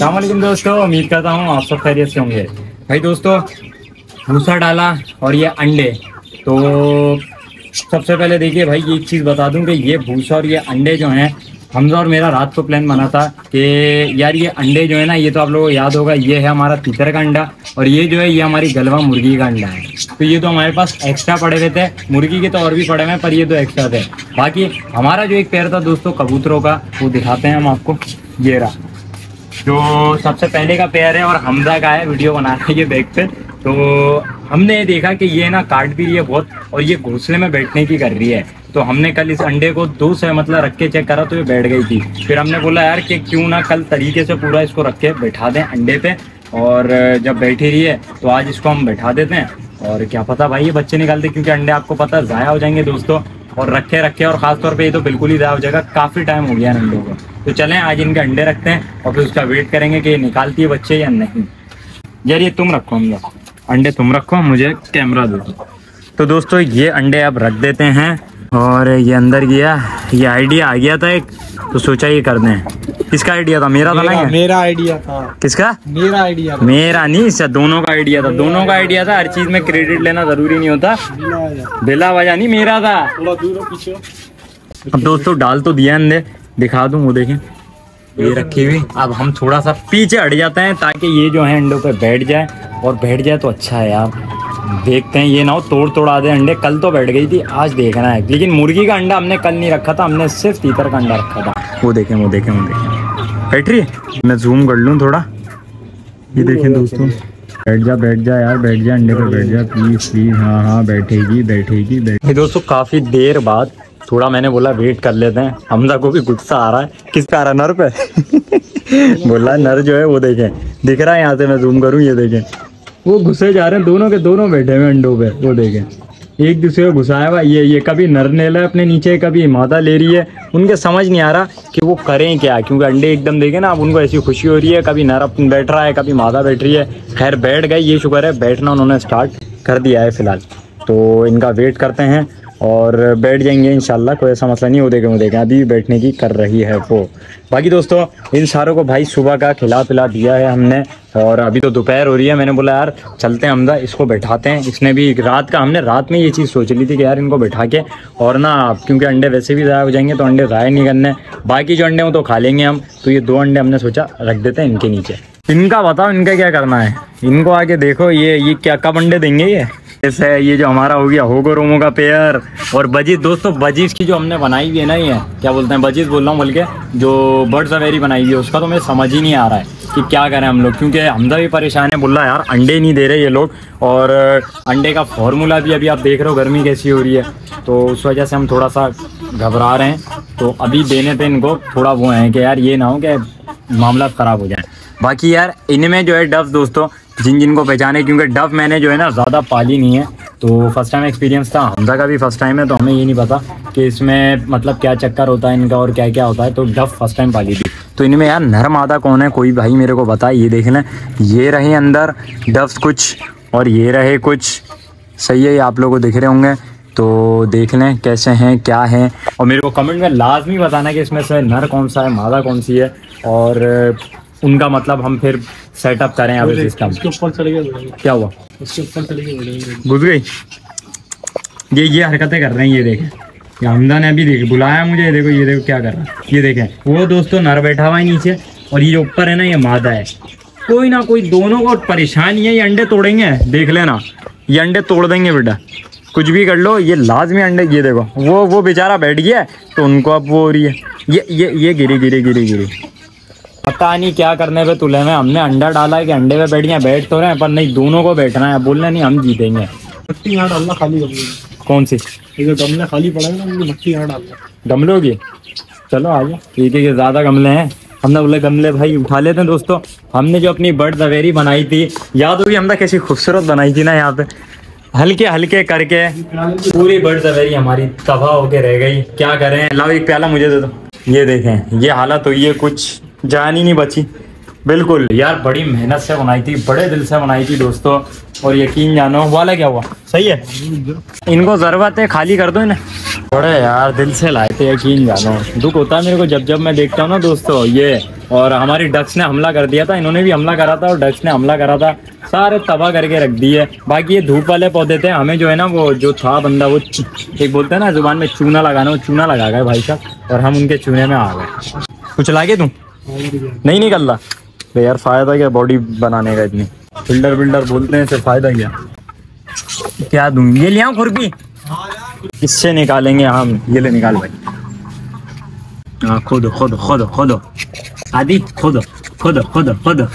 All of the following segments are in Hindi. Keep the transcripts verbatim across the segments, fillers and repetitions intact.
अस्सलाम वालेकुम दोस्तों, उम्मीद करता हूँ आप सब खैरियत से होंगे। भाई दोस्तों, भूसा डाला और ये अंडे। तो सबसे पहले देखिए भाई, एक चीज़ बता दूं कि ये भूसा और ये अंडे जो हैं, हमजा और मेरा रात को प्लान बना था कि यार ये अंडे जो है ना, ये तो आप लोगों को याद होगा, ये है हमारा तीतर का अंडा और ये जो है ये हमारी गलवा मुर्गी का अंडा है। तो ये तो हमारे पास एक्स्ट्रा पड़े हुए थे, मुर्गी के तो और भी पड़े हुए हैं पर ये तो एक्स्ट्रा थे। बाकी हमारा जो एक पेयर था दोस्तों कबूतरों का, वो दिखाते हैं हम आपको। ये रहा जो सबसे पहले का पेयर है और हमजा का है, वीडियो बना रहे ये बैग पे। तो हमने ये देखा कि ये ना काट भी रही है बहुत और ये घोंसले में बैठने की कर रही है। तो हमने कल इस अंडे को दो से मतलब रख के चेक करा तो ये बैठ गई थी। फिर हमने बोला यार कि क्यों ना कल तरीके से पूरा इसको रख के बैठा दें अंडे पे, और जब बैठी रही है तो आज इसको हम बैठा देते हैं। और क्या पता भाई ये बच्चे निकालते, क्योंकि अंडे आपको पता है ज़ाया हो जाएंगे दोस्तों, और रखे रखे और ख़ासतौर पे ये तो बिल्कुल ही ज़ाया हो जाएगा। काफ़ी टाइम हो गया अंडों को। तो चलें आज इनके अंडे रखते हैं और फिर उसका वेट करेंगे कि ये निकालती है बच्चे या नहीं। यार ये तुम रखो, हम अंडे तुम रखो, मुझे कैमरा दो। तो दोस्तों ये अंडे अब रख देते हैं और ये अंदर गया। ये आइडिया आ गया था एक, तो सोचा ये कर दें। किसका आइडिया था? मेरा था ना? मेरा आइडिया था। किसका? मेरा आइडिया। मेरा नहीं, इससे दोनों का आइडिया था। दोनों का आइडिया था, हर चीज में क्रेडिट लेना जरूरी नहीं होता। बिला वजह नहीं, मेरा था। अब दोस्तों डाल तो दिया अंडे, दिखा दूं वो देखें ये रखी हुई। अब हम थोड़ा सा पीछे हट जाते हैं ताकि ये जो है अंडों पे बैठ जाए, और बैठ जाए तो अच्छा है यार। देखते हैं ये ना हो तोड़ तोड़ा दे अंडे। कल तो बैठ गई थी, आज देखना है। लेकिन मुर्गी का अंडा हमने कल नहीं रखा था, हमने सिर्फ तीतर का अंडा रखा था। वो देखें वो देखें वो देखें बैठ रही है। मैं जूम कर लूँ थोड़ा, ये देखें दोस्तों। बैठ जा बैठ जा यार, बैठ जा अंडे पे बैठ जा प्लीज प्लीज। हाँ हाँ बैठेगी बैठेगी बैठ। दोस्तों काफ़ी देर बाद थोड़ा मैंने बोला वेट कर लेते हैं। हमजा को भी गुस्सा आ रहा है। किसका आ रहा है? नर पे बोला नर जो है वो देखें, दिख रहा है यहाँ से, मैं जूम करूँ, ये देखें वो घुसे जा रहे हैं। दोनों के दोनों बैठे हुए अंडों पे, वो देखें एक दूसरे को घुसाया हुआ। ये ये कभी नर ले रहा है अपने नीचे, कभी मादा ले रही है। उनके समझ नहीं आ रहा कि वो करें क्या, क्योंकि अंडे एकदम देखे ना, अब उनको ऐसी खुशी हो रही है, कभी नर अपन बैठ रहा है, कभी मादा बैठ रही है। खैर बैठ गए, ये शुक्र है, बैठना उन्होंने स्टार्ट कर दिया है फिलहाल। तो इनका वेट करते हैं और बैठ जाएंगे इंशाल्लाह, कोई ऐसा मसला नहीं। हो देखें वो देखें अभी बैठने की कर रही है वो। बाकी दोस्तों इन सारों को भाई सुबह का खिला पिला दिया है हमने, और अभी तो दोपहर हो रही है। मैंने बोला यार चलते हैं हमजा, इसको बैठाते हैं। इसने भी रात का, हमने रात में ये चीज़ सोच ली थी कि यार इनको बैठा के, और ना क्योंकि अंडे वैसे भी ज़ाया हो जाएंगे तो अंडे ज़ाया नहीं करने, बाकी जो अंडे वो तो खा लेंगे हम। तो ये दो अंडे हमने सोचा रख देते हैं इनके नीचे। इनका बताओ इनका क्या करना है? इनको आके देखो, ये ये क्या कब अंडे देंगे? ये जैसे ये जो हमारा हो गया होगो रोमो का पेयर, और बजीज दोस्तों, बजीज की जो हमने बनाई हुई है ना, ये क्या बोलते हैं, बजीज बोल रहा हूँ बल्कि, जो बर्ड सवेरी बनाई हुई है, उसका तो मुझे समझ ही नहीं आ रहा है कि क्या करें हम लोग। क्योंकि हमजा भी परेशान है, बोल रहा है यार अंडे नहीं दे रहे ये लोग, और अंडे का फॉर्मूला भी अभी आप देख रहे हो गर्मी कैसी हो रही है, तो उस वजह से हम थोड़ा सा घबरा रहे हैं। तो अभी देने पे इनको थोड़ा वो है कि यार ये ना हो कि मामला ख़राब हो जाए। बाकी यार इनमें जो है डव दोस्तों, जिन जिन को पहचाने, क्योंकि डव मैंने जो है ना ज़्यादा पाली नहीं है, तो फर्स्ट टाइम एक्सपीरियंस था। हमजा का भी फर्स्ट टाइम है, तो हमें ये नहीं पता कि इसमें मतलब क्या चक्कर होता है इनका और क्या क्या होता है। तो डव फर्स्ट टाइम पाली थी। तो इनमें यार नर मादा कौन है, कोई भाई मेरे को बताए। ये देख लें, ये रहे अंदर डव्स कुछ और ये रहे कुछ, सही है, ये आप लोगों को दिख रहे होंगे। तो देख लें कैसे हैं क्या हैं, और मेरे को कमेंट में लाजमी बताना कि इसमें से नर कौन सा है, मादा कौन सी है, और उनका मतलब हम फिर सेटअप करें। अभी सिस्टम क्या हुआ, उसके ऊपर चले गए, घुस गई। ये ये हरकतें कर रहे हैं, ये देखें। ये हमजा ने अभी देख बुलाया मुझे, देखो ये देखो क्या कर रहा है, ये देखें। वो दोस्तों नर बैठा हुआ है नीचे, और ये ऊपर है ना, ये मादा है। कोई ना कोई दोनों को परेशानी है। ये अंडे तोड़ेंगे, देख लेना, ये अंडे तोड़ देंगे बेटा, कुछ भी कर लो, ये लाजमी अंडे। ये देखो वो वो बेचारा बैठ गया है, तो उनको अब वो हो रही है। ये ये ये गिरी गिरी गिरी गिरी पता नहीं क्या करने पे तुले में। हमने अंडा डाला है कि अंडे पे बैठ गए, बैठ तो रहे हैं, पर नहीं, दोनों को बैठना है। बोलना नहीं हम जीतेंगे। मट्टी यहाँ डालना खाली गमले, कौन सी? ये जो गमले खाली पड़ा है ना, मट्टी यहाँ डालना। गमलों की? चलो आ जाओ, ठीक है। ये ज़्यादा गमले हैं, हमने बोले गमले भाई उठा लेते हैं। दोस्तों हमने जो अपनी बर्ड सवेरी बनाई थी, याद होगी हमने कैसी खूबसूरत बनाई थी ना, यहाँ पे हल्के हल्के करके पूरी बर्ड सवेरी हमारी तबाह होके रह गई। क्या करें, लाओ एक प्याला मुझे दे दो। ये देखें ये हालत हुई है, कुछ जान ही नहीं बची। बिल्कुल यार, बड़ी मेहनत से बनाई थी, बड़े दिल से बनाई थी दोस्तों। और यकीन जानो वाला क्या हुआ, सही है। इनको जरूरत है, खाली कर दो इन्हें। बड़े यार दिल से लाए थे, यकीन जानो। दुख होता है मेरे को जब जब मैं देखता हूँ ना दोस्तों ये। और हमारी डक्स ने हमला कर दिया था, इन्होंने भी हमला करा था और डक्स ने हमला करा था, सारे तबाह करके रख दिए। बाकी ये धूप वाले पौधे थे, हमें जो है ना वो जो था बंदा, वो एक बोलते हैं ना जुबान में चूना लगाना, वो चूना लगा गए भाई साहब, और हम उनके चूने में आ गए। कुछ लागे तुम नहीं निकल रहा तो यार, फायदा क्या बॉडी बनाने का इतनी। बिल्डर बिल्डर बोलते हैं, सिर्फ फायदा क्या। क्या दूं, ये लिया खुरपी, इससे निकालेंगे हम। ये ले निकाल भाई। हाँ खोदो खोदो खोदो खोदो आदि, खोदो खोदो खोदो खोदो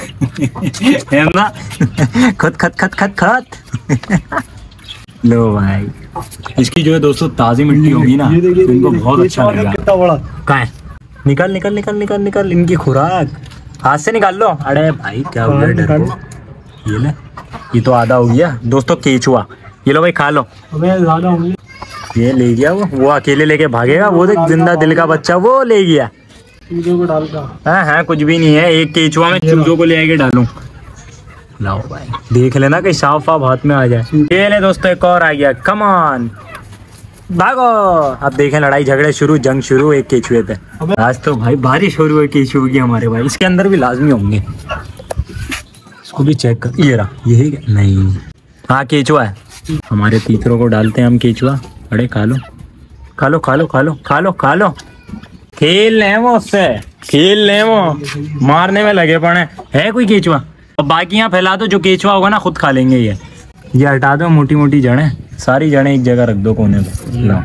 खत खत खत खत खत लो भाई। इसकी जो है दोस्तों ताजी मिट्टी होगी ना, तो इनको बहुत अच्छा लगेगा। कितना बड़ा कहाँ है, निकल निकल निकल निकल निकल, इनकी खुराक हाथ से निकाल लो। अरे भाई क्या हो गया डर को, ये ले, ये तो आधा हो गया दोस्तों केचुआ। ये लो भाई खा लो। हमें ज्यादा होंगे। ये ले गया वो वो अकेले लेके भागेगा, वो देख जिंदा दिल का बच्चा वो ले गया। चूजों को डालता हाँ हाँ कुछ भी नहीं है, एक केचुआ में चूजों को ले आके डालूं। लाओ भाई देख लेना कहीं साफ साफ हाथ में आ जाए। ये ले दोस्तों एक और आ गया, कम ऑन भागो। अब देखें लड़ाई झगड़े शुरू, जंग शुरू एक केचुए पे। आज तो भाई बारिश हो रही है केचुए की हमारे भाई। इसके अंदर भी लाजमी होंगे, इसको भी चेक कर। ये रहा, यही नहीं, हाँ केचुआ है। हमारे तीतरों को डालते हैं हम केचुआ। अरे खा लो खा लो खा लो खा लो खा लो खा लो। खेल ले वो उससे, खेल ले वो, मारने में लगे पड़े है कोई केचुआ। अब बाकी यहाँ फैला दो, जो केचुआ होगा ना खुद खा लेंगे। ये ये हटा दो मोटी मोटी जड़ें, सारी जड़ें एक जगह रख दो कोने पे। लो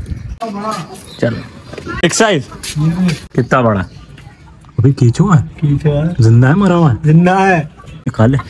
चलो एक साइज कितना बड़ा अभी केचुआ है, जिंदा है मरा हुआ है? जिंदा है, खा ले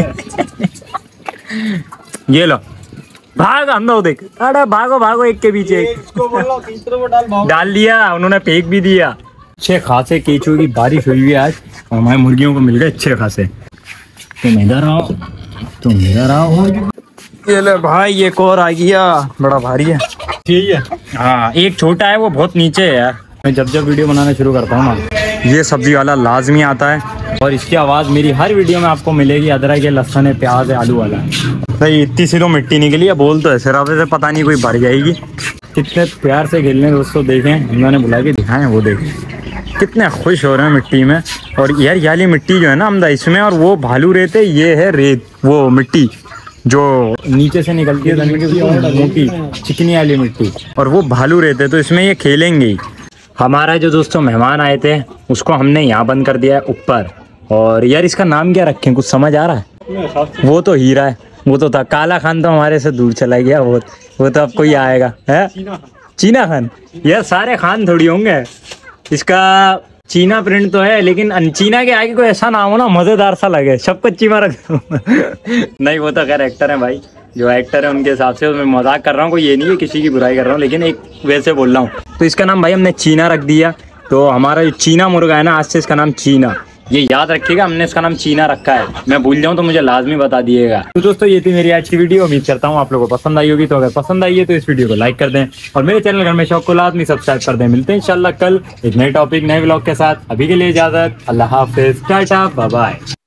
ये लो भाग अंदर देख। अरे भागो भागो एक के पीछे एक। इसको बोलो तीसरे को डाल भागो। डाल दिया उन्होंने, फेंक भी दिया। अच्छे खासे केचुए की बारिश हुई है आज, और हमारे मुर्गियों को मिल गए अच्छे खासे। तुम इधर आओ, तुम इधर आओ। ये ले भाई एक और आ गया, बड़ा भारी है। ठीक है, हाँ एक छोटा है, वो बहुत नीचे है यार। मैं जब जब वीडियो बनाना शुरू करता हूँ ना, ये सब्जी वाला लाजमी आता है, और इसकी आवाज़ मेरी हर वीडियो में आपको मिलेगी। अदरक है, लहसुन है, प्याज है, आलू वाला है। भाई इतनी सी तो मिट्टी निकली है, बोल तो है सिर्फ से पता नहीं कोई भर जाएगी। कितने प्यार से खेलने दोस्तों, देखें उन्होंने बुला के दिखाएं, वो देखें कितने खुश हो रहे हैं मिट्टी में। और यार ये वाली मिट्टी जो है ना अमदा इसमें, और वो भालू रेत है, ये है रेत, वो मिट्टी जो नीचे से निकलती है जमीन की, मोटी चिकनी वाली मिट्टी, और वो भालू रेत है, तो इसमें ये खेलेंगे ही। हमारा जो दोस्तों मेहमान आए थे उसको हमने यहाँ बंद कर दिया है ऊपर। और यार इसका नाम क्या रखें, कुछ समझ आ रहा है? वो तो हीरा है, वो तो था। काला खान तो हमारे से दूर चला गया, वो वो तो अब कोई आएगा है। चीना खान, यार सारे खान थोड़ी होंगे। इसका चीना प्रिंट तो है, लेकिन चीना के आगे कोई ऐसा नाम हो ना मजेदार सा लगे, सबको चीमा रख दो नहीं वो तो खैर एक्टर है भाई, जो एक्टर है उनके हिसाब से। मैं मजाक कर रहा हूँ, कोई ये नहीं है किसी की बुराई कर रहा हूँ, लेकिन एक वैसे बोल रहा हूँ। तो इसका नाम भाई हमने चीना रख दिया। तो हमारा जो चीना मुर्गा है ना, आज से इसका नाम चीना, ये याद रखिएगा, हमने इसका नाम चीना रखा है। मैं भूल जाऊँ तो मुझे लाजमी बता दिएगा। तो दोस्तों ये थी मेरी आज की वीडियो, उम्मीद करता हूँ आप लोगों को पसंद आई होगी। तो अगर पसंद आई है तो इस वीडियो को लाइक कर दें, और मेरे चैनल घर में शौक को लाजमी सब्सक्राइब कर दें। मिलते हैं इंशाल्लाह कल एक नए टॉपिक नए व्लॉग के साथ। अभी के लिए इजाजत, अल्लाह हाफिज, टाटा बाय बाय।